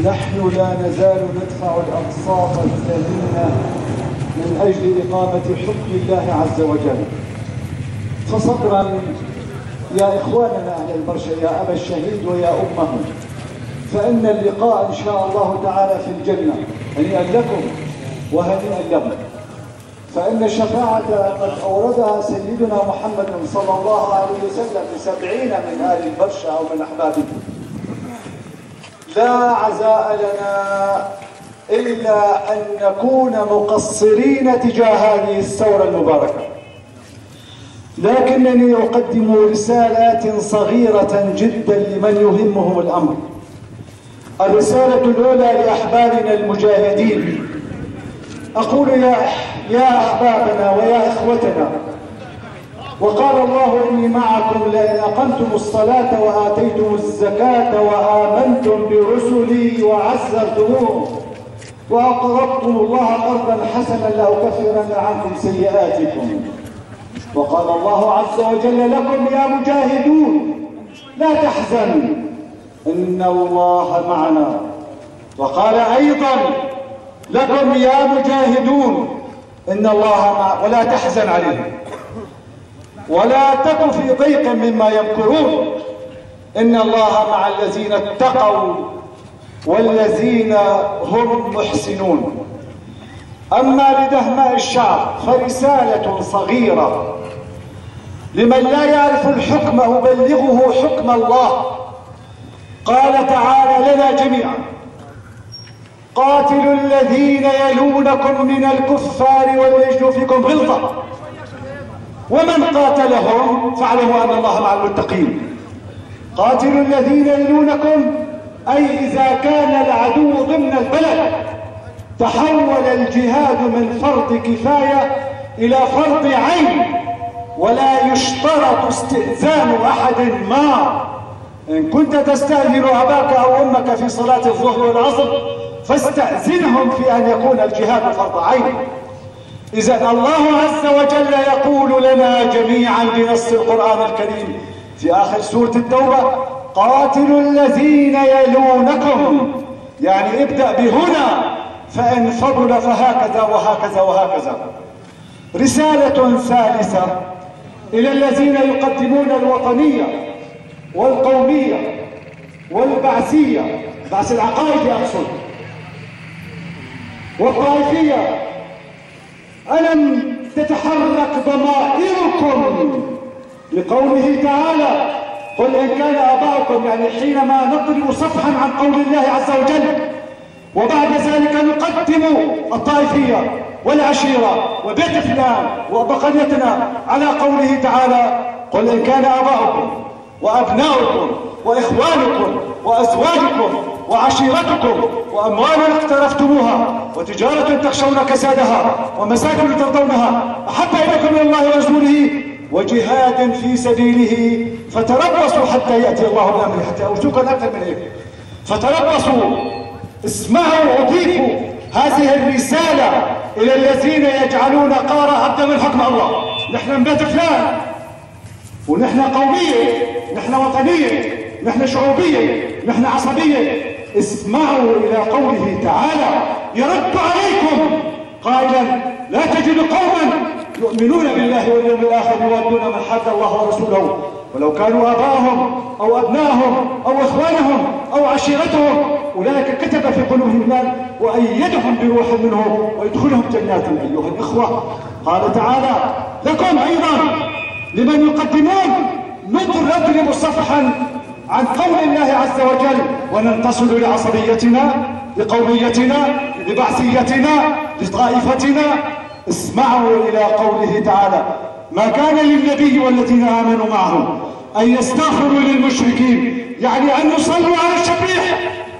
نحن لا نزال ندفع الأقساط الثمينة من أجل إقامة حكم الله عز وجل. فصبرا يا إخواننا أهل البرشا، يا أبا الشهيد ويا أمه، فإن اللقاء إن شاء الله تعالى في الجنة. هنيئا لكم وهنيئا لهم، فإن الشفاعة قد أوردها سيدنا محمد صلى الله عليه وسلم ل70 من آل البرشا أو من أحبابه. لا عزاء لنا إلا أن نكون مقصرين تجاه هذه الثورة المباركة، لكنني أقدم رسالات صغيرة جدا لمن يهمهم الأمر. الرسالة الأولى لأحبابنا المجاهدين، أقول يا أحبابنا ويا إخوتنا، وقال الله إني معكم لئن أقمتم الصلاة وآتيتم الزكاة وآمنتم برسلي وعزرتموهم وأقرضتم الله قرضا حسنا لأكفرن عنكم سيئاتكم. وقال الله عز وجل لكم يا مجاهدون لا تحزنوا إن الله معنا. وقال أيضا لكم يا مجاهدون إن الله معنا ولا تحزن عليهم ولا تك في ضيق مما يمكرون إن الله مع الذين اتقوا والذين هم محسنون. أما لدهماء الشعب فرسالة صغيرة لمن لا يعرف الحكم أبلغه حكم الله. قال تعالى لنا جميعا: قاتلوا الذين يلونكم من الكفار وليجدوا فيكم غلظة ومن قاتلهم فاعلموا أن الله مع المتقين. قاتلوا الذين يلونكم أي إذا كان العدو ضمن البلد تحول الجهاد من فرض كفاية إلى فرض عين، ولا يشترط استئذان أحد ما. إن كنت تستأذن أباك أو أمك في صلاة الظهر والعصر فاستأذنهم في أن يكون الجهاد فرض عين. إذن الله عز وجل يقول لنا جميعا بنص القرآن الكريم في آخر سورة التوبة: قاتلوا الذين يلونكم، يعني ابدأ بهنا فإن فضل فهكذا وهكذا وهكذا. رسالة ثالثة إلى الذين يقدمون الوطنية والقومية والبعثية، بعث العقائد أقصد، والطائفية: ألم تتحرك ضمائركم لقوله تعالى: قل إن كان آباؤكم، يعني حينما نضرب صفحا عن قول الله عز وجل وبعد ذلك نقدم الطائفية والعشيرة وبيت فلان وبقيتنا على قوله تعالى: قل إن كان آباؤكم وأبناؤكم وإخوانكم وأزواجكم وعشيرتكم وأموال اقترفتموها وتجارة تخشون كسادها ومساكن ترضونها أحب إليكم من الله ورسوله وجهاد في سبيله فتربصوا حتى يأتي الله بأمره. حتى أوشوكا أكثر من هيك. فتربصوا، اسمعوا، أضيفوا هذه الرسالة إلى الذين يجعلون قارة عبدا من حكم الله. نحن من بيت فلان، ونحن قومية، نحن وطنية، نحن شعوبية، نحن عصبية. اسمعوا إلى قوله تعالى يرد عليكم قائلا: لا تجد قوما يؤمنون بالله واليوم الآخر يودون من حاد الله ورسوله ولو كانوا آباءهم أو أبناءهم أو إخوانهم أو عشيرتهم أولئك كتب في قلوبهم الإيمان وأيدهم بروح منه ويدخلهم جنات. أيها الإخوة، قال تعالى لكم أيضا لمن يقدمون: نضرب صفحا عن قول الله عز وجل وننتصر لعصبيتنا، لقوميتنا، لبعثيتنا، لطائفتنا. اسمعوا إلى قوله تعالى: ما كان للنبي والذين آمنوا معه أن يستغفروا للمشركين، يعني أن يصلوا على الشبيح.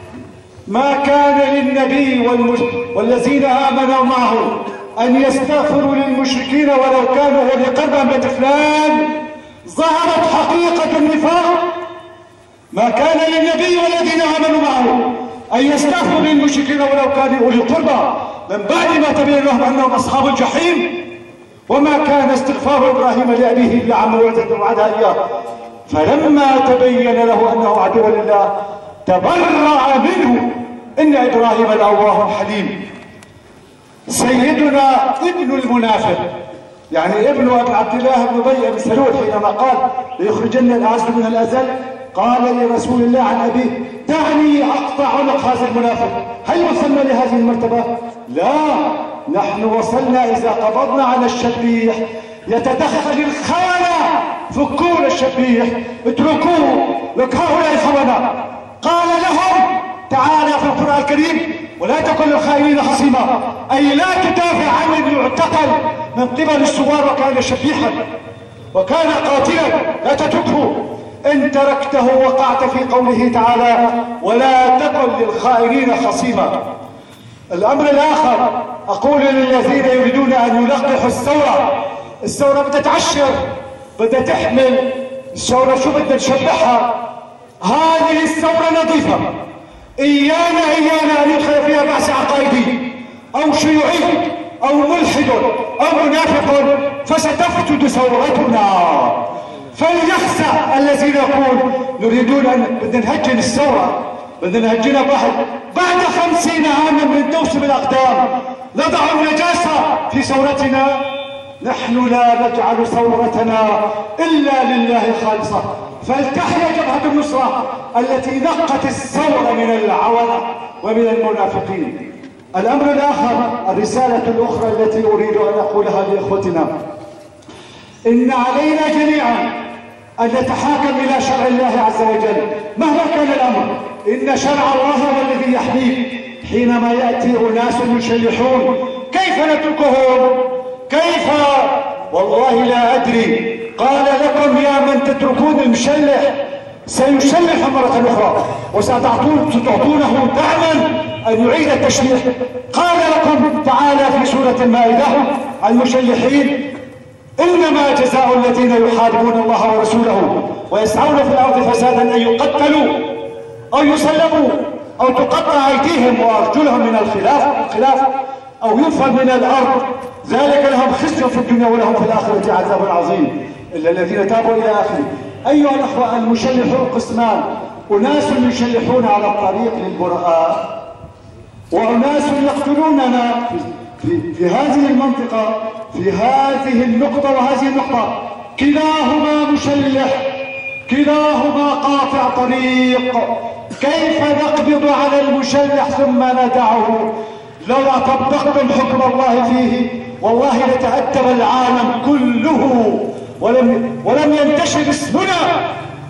ما كان للنبي والذين آمنوا معه أن يستغفروا للمشركين ولو كانوا أولي قربى من فلان. ظهرت حقيقة النفاق. ما كان للنبي والذين آمنوا معه أن يستغفروا للمشركين ولو كانوا أولي قربى من بعد ما تبين لهم أنهم أصحاب الجحيم. وما كان استغفار إبراهيم لأبيه إلا عن موعدة وعدها إياه فلما تبين له أنه عدو لله تبرأ منه إن إبراهيم الأواه الحليم سيدنا ابن المنافق، يعني ابن عبد الله بن أبي بن سلول حينما قال ليخرجن الأعز من الأذل قال لرسول الله عن أبيه دعني أقطع عنق هذا المنافق. هل وصلنا لهذه المرتبة؟ لا، نحن وصلنا إذا قبضنا على الشبيح يتدخل الخالة، فكوا الشبيح اتركوه، لك هؤلاء الخونة. قال لهم تعالى في القرآن الكريم ولا تكن للخائنين خصيما، أي لا تدافع عن من يعتقل من قبل الثوار وكان شبيحا وكان قاتلا، لا تتركه. إن تركته وقعت في قوله تعالى ولا تكن للخائنين خصيما. الأمر الآخر أقول للذين يريدون أن يلقحوا الثورة بدها تعشر، بدها تحمل. الثورة شو بدنا نشبعها؟ هذه الثورة نظيفة، إيانا أن يدخل فيها بعث عقائدي أو شيوعي أو ملحد أو منافق فستفسد ثورتنا. فليخسى الذين يقول نريدون أن بدنا نهجن الثورة، بدنا نهجنها بعد 50 عاما من دوس بالأقدام نضع النجاسة في ثورتنا. نحن لا نجعل ثورتنا إلا لله خالصة. فلتحيا جبهة النصرة التي نقت الثورة من العورة ومن المنافقين. الأمر الآخر، الرسالة الأخرى التي أريد أن أقولها لإخوتنا، إن علينا جميعا أن نتحاكم إلى شرع الله عز وجل مهما كان الأمر. إن شرع الله هو الذي يحميك. حينما يأتي أناس يشلحون كيف نتركهم؟ كيف؟ والله لا أدري. قال لكم يا من تتركون المشلح سيشلح مرة أخرى وستعطونه دعما أن يعيد التشليح. قال لكم تعالى في سورة المائدة المشلحين إنما جزاء الذين يحاربون الله ورسوله ويسعون في الأرض فسادا أن يقتلوا أو يسلبوا أو تقطع أيديهم وأرجلهم من الخلاف أو ينفى من الأرض، ذلك لهم خزي في الدنيا ولهم في الآخرة عذاب عظيم إلا الذين تابوا إلى آخره. أيها الأخوة، المشلحون قسمان، أناس يشلحون على الطريق للبراء وأناس يقتلوننا في هذه المنطقة، في هذه النقطة وهذه النقطة. كلاهما مشلح، كلاهما قاطع طريق. كيف نقبض على المشلح ثم ندعه؟ لو طبقتم حكم الله فيه والله لتأدب العالم كله ولم ينتشر اسمنا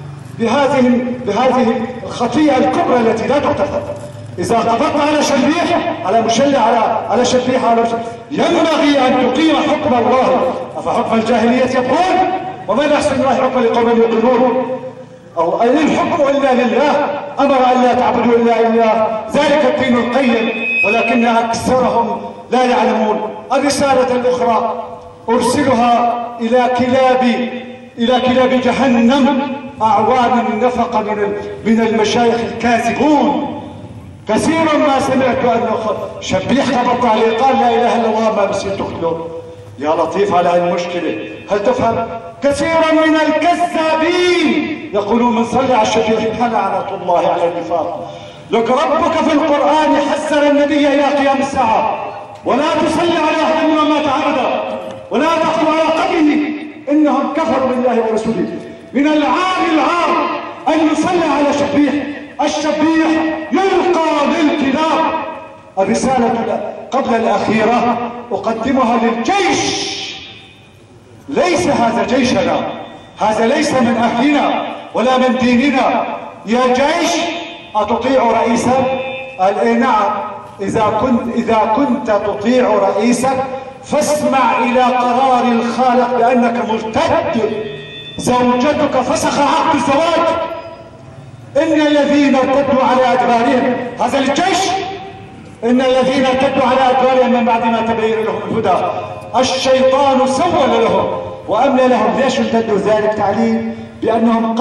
بهذه الخطيئة الكبرى التي لا تغتفر. إذا قبضت على شبيح على مشلح على شبيح ينبغي أن تقيم حكم الله. أفحكم الجاهلية يبغون ومن أحسن الله حكما لقوم يوقنون. أو أن الحكم إلا لله، أمر أن لا تعبدوا إلا إياه، ذلك الدين القيم ولكن أكثرهم لا يعلمون. الرسالة الأخرى أرسلها إلى كلاب جهنم أعوان النفق من المشايخ الكاذبون. كثيرا ما سمعت أنه شبيح قبض عليه قال لا إله إلا الله ما بصير تقتله. يا لطيف على المشكلة، هل تفهم؟ كثيرا من الكذابين يقولون من صلي على الشبيح لعنة الله على النفاق. لك ربك في القرآن حذر النبي إلى قيام الساعة ولا تصلي على أحد منهم مات أبدا ولا تقم على قبره إنهم كفروا بالله ورسوله. من العار أن يصلى على شبيح. الشبيح يلقى للكلاب. الرسالة قبل الأخيرة أقدمها للجيش. ليس هذا جيشنا، هذا ليس من أهلنا ولا من ديننا. يا جيش أتطيع رئيسك؟ قال إيه نعم. إذا كنت تطيع رئيسك فاسمع إلى قرار الخالق بأنك مرتد. زوجتك فسخ عقد الزواج. إن الذين ارتدوا على أدبارهم، هذا الجيش، إن الذين ارتدوا على أدبارهم من بعد ما تبين لهم الهدى الشيطان سول لهم وأملى لهم. ليش ارتدوا؟ ذلك تعليم بأنهم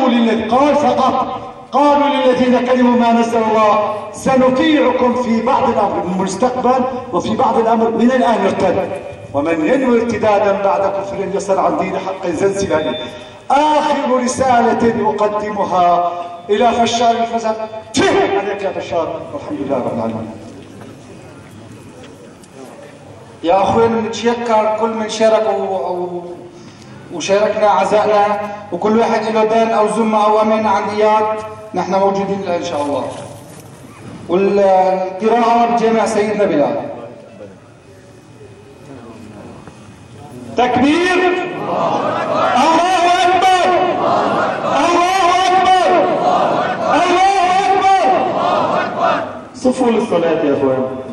قالوا للذين كلموا ما نزل الله سنطيعكم في بعض الأمر من المستقبل وفي بعض الأمر من الآن يرتد. ومن ينوي ارتدادا بعد كفر يصل عن دين حق زلزلا. آخر رسالة أقدمها إلى فشار الفزع عليك يا بشار، والحمد لله رب العالمين. يا أخوين بنتشكر كل من شارك وشاركنا عزائنا، وكل واحد له دين أو ذمة أو أمانة عن إياد، نحن موجودين إن شاء الله. والقراءة بجامع سيدنا بلال. تكبير، الله أكبر، الله أكبر، الله أكبر. صفوا للصلاة يا أخوان.